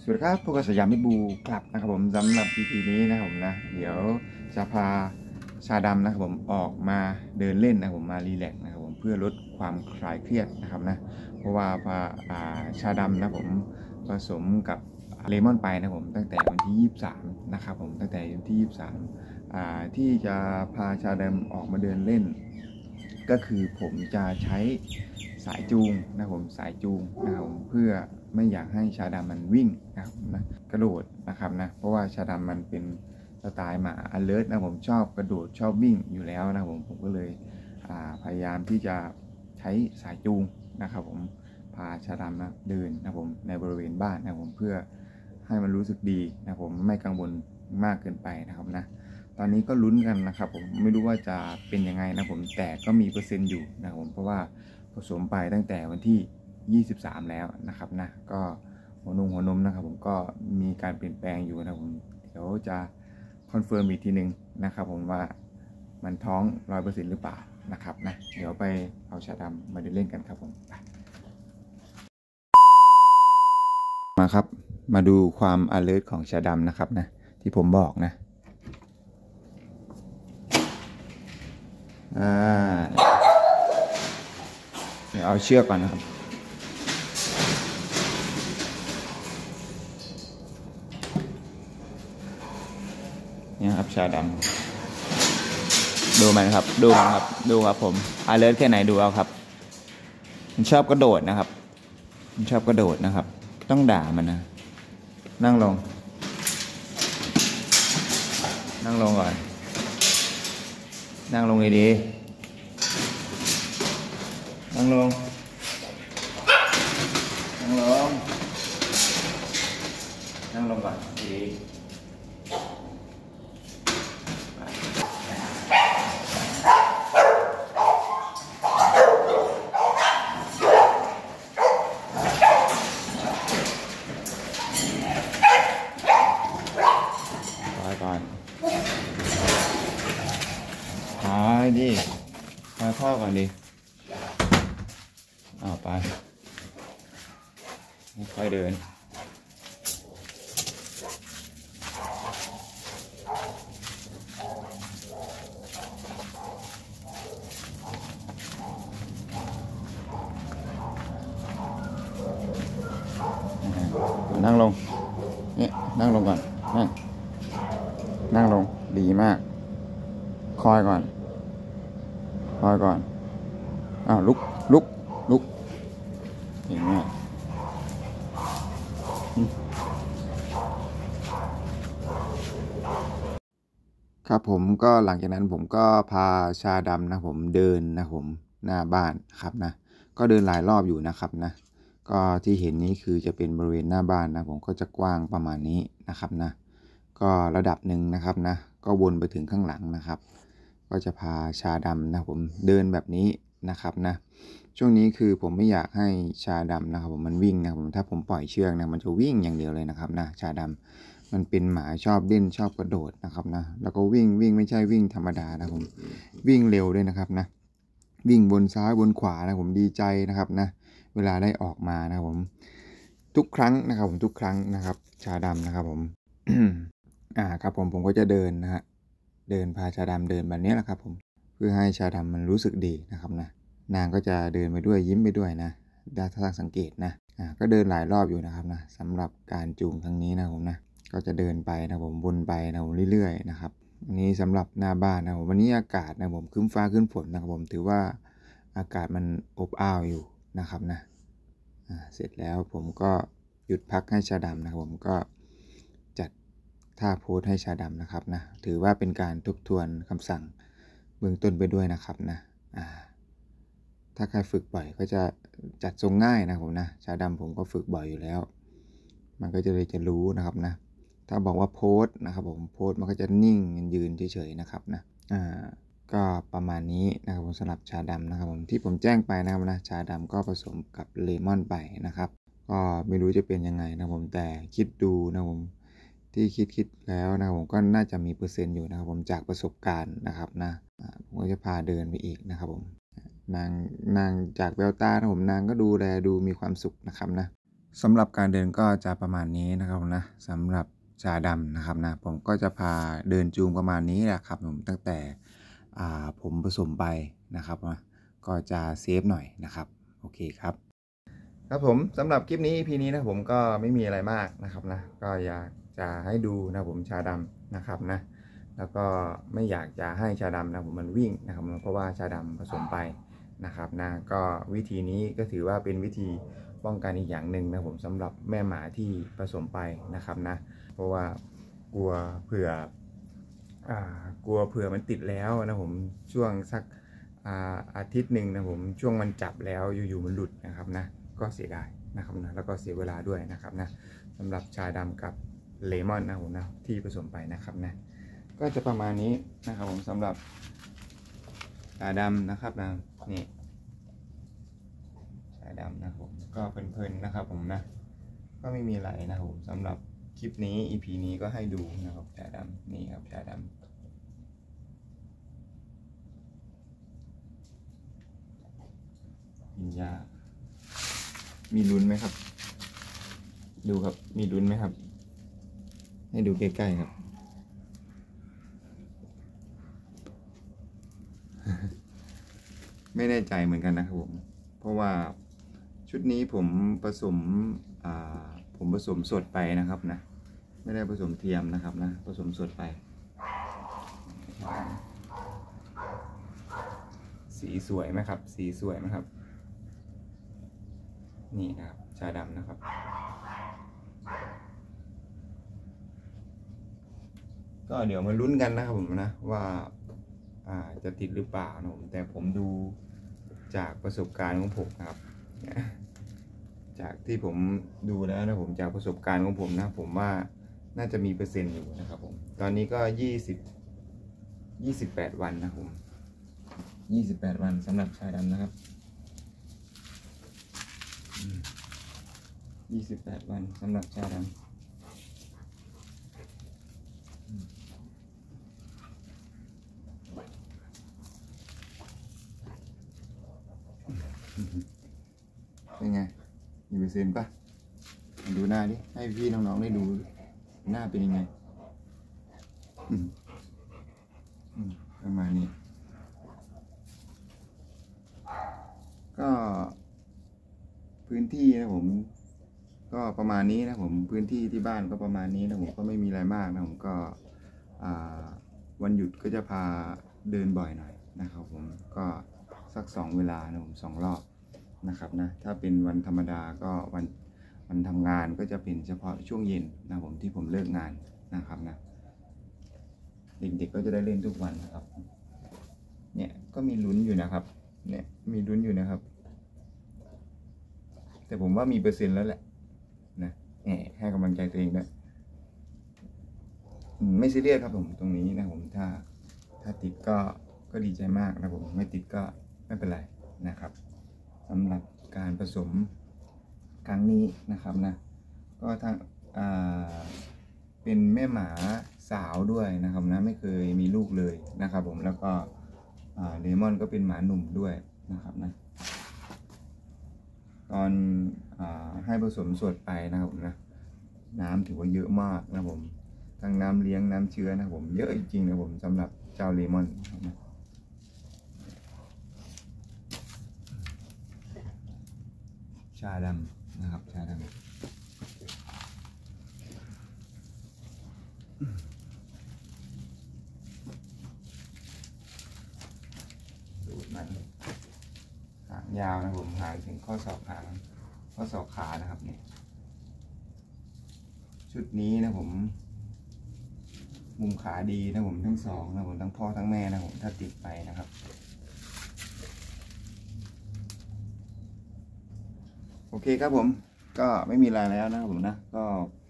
สวัสดีครับพวกเราสยามพิบูกลับนะครับผมสำหรับ EP นี้นะครับผมนะเดี๋ยวจะพาชาดำนะครับผมออกมาเดินเล่นนะครับผมมารีแลกซ์นะครับผมเพื่อลดความคลายเครียดนะครับนะเพราะว่าชาดำนะผมผสมกับเลมอนไปนะผมตั้งแต่วันที่23นะครับผมตั้งแต่วันที่23ที่จะพาชาดำออกมาเดินเล่นก็คือผมจะใช้สายจูงนะผมสายจูงนะครับผมเพื่อไม่อยากให้ชาดำมันวิ่งนะครับนะกระโดดนะครับนะเพราะว่าชาดำมันเป็นสไตล์หมา alert นะผมชอบกระโดดชอบวิ่งอยู่แล้วนะผมก็เลยพยายามที่จะใช้สายจูงนะครับผมพาชาดำนะเดินนะผมในบริเวณบ้านนะผมเพื่อให้มันรู้สึกดีนะผมไม่กังวลมากเกินไปนะครับนะตอนนี้ก็ลุ้นกันนะครับผมไม่รู้ว่าจะเป็นยังไงนะผมแต่ก็มีเปอร์เซ็นต์อยู่นะผมเพราะว่าผสมไปตั้งแต่วันที่23แล้วนะครับนะก็หัวนมนะครับผมก็มีการเปลี่ยนแปลงอยู่นะผมเดี๋ยวจะคอนเฟิร์มอีกทีนึงนะครับผมว่ามันท้อง 100% หรือเปล่านะครับนะเดี๋ยวไปเอาชาดำมาเดินเล่นกันครับผมมาครับมาดูความ alert ของชาดำนะครับนะที่ผมบอกนะเดี๋ยวเอาเชือกก่อนนะครับนี่ครับชาดำดูมันครับดูครับผมalertแค่ไหนดูเอาครับมันชอบกระโดดนะครับมันชอบกระโดดนะครับต้องด่ามันนะนั่งลงก่อนนั่งลงดีๆนั่งลงก่อนดีก่อนหายดิไปพ่อก่อนดิไปค่อยเดินนั่งลงนี่นั่งลงก่อนนั่งลงดีมากคอยก่อนลุกอย่างนี้ครับผมก็หลังจากนั้นผมก็พาชาดำนะผมเดินนะผมหน้าบ้านครับนะก็เดินหลายรอบอยู่นะครับนะก็ที่เห็นนี้คือจะเป็นบริเวณหน้าบ้านนะผมก็จะกว้างประมาณนี้นะครับนะก็ระดับหนึ่งนะครับนะก็วนไปถึงข้างหลังนะครับก็จะพาชาดำนะผมเดินแบบนี้นะครับนะช่วงนี้คือผมไม่อยากให้ชาดำนะครับผมมันวิ่งนะผมถ้าผมปล่อยเชือกนะมันจะวิ่งอย่างเดียวเลยนะครับนะชาดำมันเป็นหมาชอบเล่นชอบกระโดดนะครับนะแล้วก็วิ่งไม่ใช่วิ่งธรรมดานะผมวิ่งเร็วด้วยนะครับนะวิ่งบนซ้ายบนขวานะผมดีใจนะครับนะเวลาได้ออกมานะครับผมทุกครั้งนะครับผมทุกครั้งนะครับชาดำนะครับผม ครับผมก็จะเดินนะฮะเดินพาชาดำเดินแบบนี้แหละครับผมเพื่อให้ชาดำมันรู้สึกดีนะครับนะนางก็จะเดินไปด้วยยิ้มไปด้วยนะถ้าสังเกตนะก็เดินหลายรอบอยู่นะครับนะสำหรับการจูงครั้งนี้นะผมนะก็จะเดินไปนะผมวนไปนะผมเรื่อยๆนะครับอันนี้สำหรับหน้าบ้านนะผมวันนี้อากาศนะผมครึ้มฟ้าครึ้มฝนนะครับผมถือว่าอากาศมันอบอ้าวอยู่นะครับนะเสร็จแล้วผมก็หยุดพักให้ชาดำนะครับผมก็จัดท่าโพสให้ชาดำนะครับนะถือว่าเป็นการทบทวนคำสั่งเบื้องต้นไปด้วยนะครับนะถ้าใครฝึกบ่อยก็จะจัดทรงง่ายนะผมนะชาดำผมก็ฝึกบ่อยอยู่แล้วมันก็จะรู้นะครับนะถ้าบอกว่าโพสนะครับผมโพสมันก็จะนิ่งยืนเฉยๆนะครับนะก็ประมาณนี้นะครับผมสำหรับชาดำนะครับผมที่ผมแจ้งไปนะครับนะชาดำก็ผสมกับเลมอนไปนะครับก็ไม่รู้จะเป็นยังไงนะผมแต่คิดดูนะผมที่คิดแล้วนะผมก็น่าจะมีเปอร์เซ็นต์อยู่นะครับผมจากประสบการณ์นะครับนะผมก็จะพาเดินไปอีกนะครับผมนางจากแววตานะผมนางก็ดูมีความสุขนะครับนะสำหรับการเดินก็จะประมาณนี้นะครับนะสำหรับชาดำนะครับนะผมก็จะพาเดินจูงประมาณนี้แหละครับผมตั้งแต่ผมผสมไปนะครับนะก็จะเซฟหน่อยนะครับโอเคครับครับผมสำหรับคลิปนี้ EP นี้นะผมก็ไม่มีอะไรมากนะครับนะก็อยากจะให้ดูนะผมชาดำนะครับนะแล้วก็ไม่อยากจะให้ชาดำนะผมมันวิ่งนะครับเพราะว่าชาดำผสมไปนะครับนะก็วิธีนี้ก็ถือว่าเป็นวิธีป้องกันอีกอย่างหนึ่งนะผมสำหรับแม่หมาที่ผสมไปนะครับนะเพราะว่ากลัวเผื่อมันติดแล้วนะผมช่วงสักอาทิตย์หนึ่งนะผมช่วงมันจับแล้วอยู่ๆมันหลุดนะครับนะก็เสียดายนะครับนะแล้วก็เสียเวลาด้วยนะครับนะสำหรับชาดำกับเลมอนนะผมนะที่ผสมไปนะครับนะก็จะประมาณนี้นะครับผมสำหรับชาดำนะครับนะนี่ชาดำนะครับผมก็เพลินๆนะครับผมนะก็ไม่มีอะไรนะครับผมสำหรับคลิปนี้ EP นี้ก็ให้ดูนะครับชาดำนี่ครับชาดำกินยามีลุ้นไหมครับดูครับมีลุ้นไหมครับให้ดูใกล้ๆครับ ไม่แน่ใจเหมือนกันนะครับผมเพราะว่าชุดนี้ผมผสมสดไปนะครับนะไม่ได้ผสมเทียมนะครับนะผสมสดไปสีสวยไหมครับสีสวยไหมครับนี่นะครับชาดำนะครับก็เดี๋ยวมาลุ้นกันนะครับผมนะว่าจะติดหรือเปล่านะผมแต่ผมดูจากประสบการณ์ของผมนะครับจากที่ผมดูแล้วนะผมจากประสบการณ์ของผมนะผมว่าน่าจะมีเปอร์เซ็นต์อยู่นะครับผมตอนนี้ก็28 วันนะผม28 วันสำหรับชาดำนะครับ28 วันสำหรับชาดำเป็นไงมีเปอร์เซ็นต์ปะดูหน้าดิให้พี่น้องๆได้ดูหน้าเป็นยังไงประมาณนี้ก็พื้นที่นะผมก็ประมาณนี้นะผมพื้นที่ที่บ้านก็ประมาณนี้นะผมก็ไม่มีอะไรมากนะผมก็วันหยุดก็จะพาเดินบ่อยหน่อยนะครับผมก็สัก2 เวลานะผม2 รอบนะครับนะถ้าเป็นวันธรรมดาก็วันทำงานก็จะเป็นเฉพาะช่วงเย็นนะผมที่ผมเลิกงานนะครับนะเด็กๆก็จะได้เล่นทุกวันนะครับเนี่ยก็มีลุ้นอยู่นะครับเนี่ยมีลุ้นอยู่นะครับแต่ผมว่ามีเปอร์เซ็นต์แล้วแหละนะให้กำลังใจตัวเองด้วยไม่ซีเรียสครับผมตรงนี้นะผมถ้าติดก็ดีใจมากนะผมไม่ติดก็ไม่เป็นไรนะครับสำหรับการผสมครั้งนี้นะครับนะก็ทั้งเป็นแม่หมาสาวด้วยนะครับนะไม่เคยมีลูกเลยนะครับผมแล้วก็เลมอนก็เป็นหมาหนุ่มด้วยนะครับนะตอนให้ผสมสดไปนะครับผมนะน้ำถือว่าเยอะมากนะผมทั้งน้ำเลี้ยงน้ำเชื้อนะผมเยอะจริงๆนะผมสำหรับเจ้าเลมอนนะชาดำนะครับชาดำดูมันหางยาวนะผมหางถึงข้อศอกขานะครับเนี่ยชุดนี้นะผมมุมขาดีนะผมทั้ง2นะผมทั้งพ่อทั้งแม่นะผมถ้าติดไปนะครับโอเคครับผมก็ไม่มีอะไรแล้วนะครับผมนะก็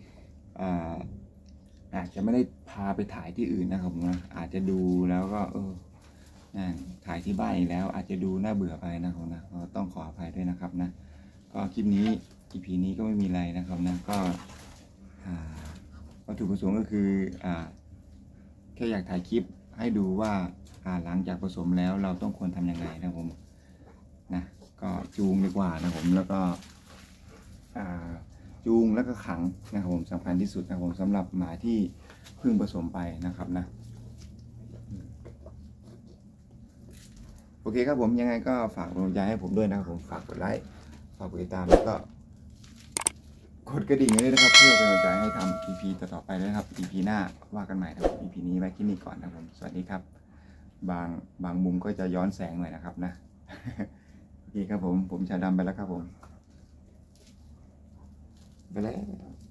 อาจจะไม่ได้พาไปถ่ายที่อื่นนะครับผมนะอาจจะดูแล้วก็ถ่ายที่บ้านอีกแล้วอาจจะดูน่าเบื่อไปนะครับนะก็ต้องขออภัยด้วยนะครับนะก็คลิปนี้ EP นี้ก็ไม่มีอะไรนะครับนะก็วัตถุประสงค์ก็คือแค่อยากถ่ายคลิปให้ดูว่าหลังจากผสมแล้วเราต้องควรทำยังไงนะผมนะก็จูงดีกว่านะผมแล้วก็จูงแล้วก็ขังนะครับผมสำคัญที่สุดนะครับผมสำหรับหมาที่เพิ่งผสมไปนะครับนะโอเคครับผมยังไงก็ฝากกำลังใจให้ผมด้วยนะครับผมฝากกดไลค์ฝากกดติดตามแล้วก็กดกระดิ่งด้วยนะครับเพื่อเป็นกำลังใจให้ทำ EP ต่อๆไปนะครับ EP หน้าว่ากันใหม่นะครับ EP นี้ไว้ที่นี่ก่อนนะครับผมสวัสดีครับบางมุมก็จะย้อนแสงหน่อยนะครับนะโอเคครับผมชาดำไปแล้วครับผมไปแล้ว